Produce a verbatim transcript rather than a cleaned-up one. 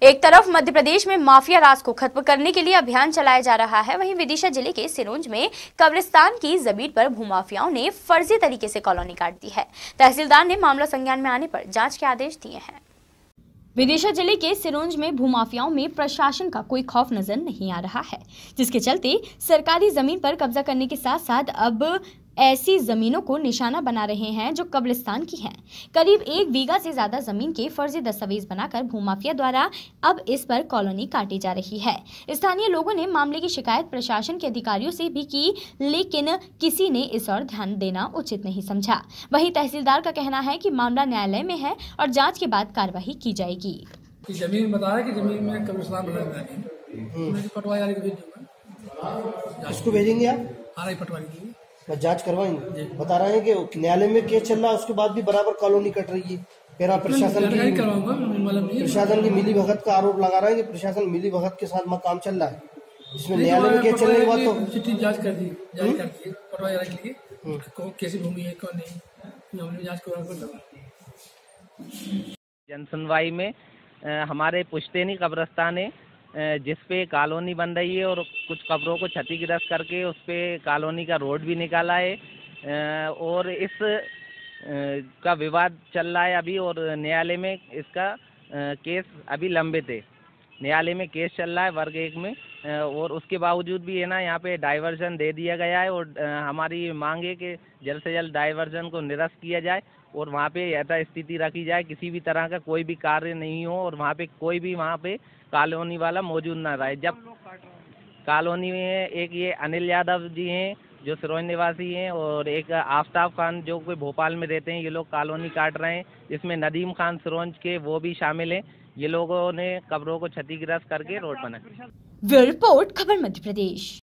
एक तरफ मध्य प्रदेश में माफिया राज को खत्म करने के लिए अभियान चलाया जा रहा है, वहीं विदिशा जिले के सिरोंज में कब्रिस्तान की जमीन पर भूमाफियाओं ने फर्जी तरीके से कॉलोनी काट दी है। तहसीलदार ने मामला संज्ञान में आने पर जांच के आदेश दिए हैं। विदिशा जिले के सिरोंज में भूमाफियाओं में प्रशासन का कोई खौफ नजर नहीं आ रहा है, जिसके चलते सरकारी जमीन पर कब्जा करने के साथ साथ अब ऐसी जमीनों को निशाना बना रहे हैं जो कब्रिस्तान की हैं। करीब एक बीघा से ज्यादा जमीन के फर्जी दस्तावेज बनाकर भूमाफिया द्वारा अब इस पर कॉलोनी काटी जा रही है। स्थानीय लोगों ने मामले की शिकायत प्रशासन के अधिकारियों से भी की, लेकिन किसी ने इस ओर ध्यान देना उचित नहीं समझा। वहीं तहसीलदार का कहना है कि मामला न्यायालय में है और जाँच के बाद कार्रवाई की जाएगी। जमीन बता रहा है कि जमीन में कब्रिस्तान बना इसको भेजेंगे आप? हाँ, पटवारी की जांच करवाएंगे। बता रहे हैं कि न्यायालय में केस चल रहा है, उसके बाद भी बराबर कॉलोनी कट रही है। फिर आप प्रशासन की प्रशासन की मिली भगत का आरोप लगा रहे हैं कि प्रशासन मिली भगत के साथ काम चल रहा है। इसमें न्यायालय में केस चलने के बाद तो चिट्ठी जांच कर दी जारी कर दी पटवारी के लिए कौन कैसी भूमि है कौन नहीं, हमने जांच करवा। जनसुनवाई में हमारे पुश्तैनी कब्रिस्तान है जिसपे कॉलोनी बन रही है और कुछ कब्रों को क्षतिग्रस्त करके उस पे कॉलोनी का रोड भी निकाला है और इस का विवाद चल रहा है अभी और न्यायालय में इसका केस अभी लंबित है। न्यायालय में केस चल रहा है वर्ग एक में और उसके बावजूद भी है ना यहाँ पे डाइवर्जन दे दिया गया है और हमारी मांग है कि जल्द से जल्द डाइवर्जन को निरस्त किया जाए और वहाँ पे यथा स्थिति रखी जाए, किसी भी तरह का कोई भी कार्य नहीं हो और वहाँ पे कोई भी वहाँ पे कॉलोनी वाला मौजूद ना रहे। जब कॉलोनी में एक ये अनिल यादव जी हैं जो सिरोंज निवासी हैं और एक आफ्ताब खान जो कोई भोपाल में रहते हैं, ये लोग कॉलोनी काट रहे हैं। इसमें नदीम खान सिरोंज के वो भी शामिल हैं। ये लोगों ने कब्रों को क्षतिग्रस्त करके रोड बनाया। ब्यूरो रिपोर्ट, खबर मध्य प्रदेश।